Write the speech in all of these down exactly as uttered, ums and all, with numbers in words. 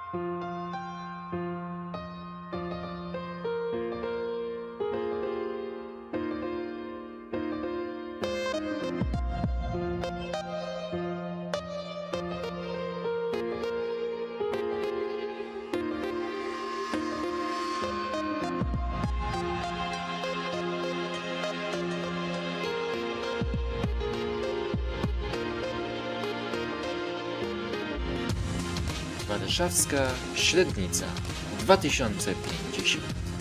Warszawska Średnica dwa tysiące pięćdziesiąt.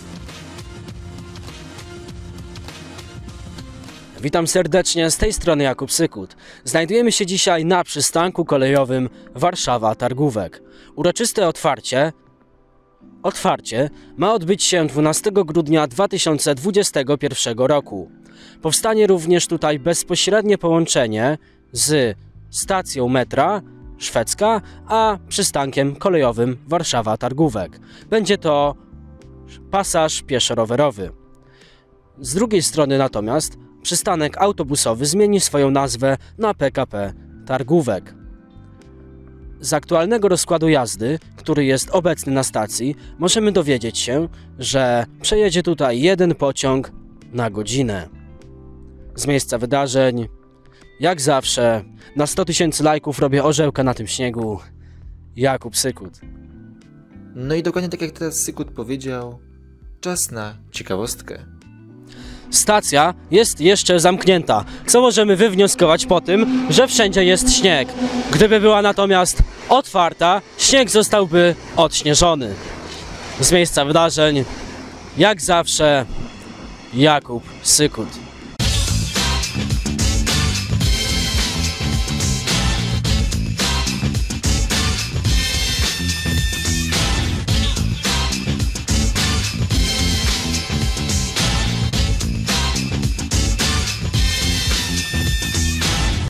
Witam serdecznie, z tej strony Jakub Sykut. Znajdujemy się dzisiaj na przystanku kolejowym Warszawa-Targówek. Uroczyste otwarcie, otwarcie ma odbyć się dwunastego grudnia dwa tysiące dwudziestego pierwszego roku. Powstanie również tutaj bezpośrednie połączenie z stacją metra Szwedzka, a przystankiem kolejowym Warszawa-Targówek. Będzie to pasaż pieszo-rowerowy. Z drugiej strony natomiast przystanek autobusowy zmieni swoją nazwę na P K P Targówek. Z aktualnego rozkładu jazdy, który jest obecny na stacji, możemy dowiedzieć się, że przejedzie tutaj jeden pociąg na godzinę. Z miejsca wydarzeń, jak zawsze, na sto tysięcy lajków robię orzełka na tym śniegu. Jakub Sykut. No i dokładnie tak jak teraz Sykut powiedział, czas na ciekawostkę. Stacja jest jeszcze zamknięta, co możemy wywnioskować po tym, że wszędzie jest śnieg. Gdyby była natomiast otwarta, śnieg zostałby odśnieżony. Z miejsca wydarzeń, jak zawsze, Jakub Sykut.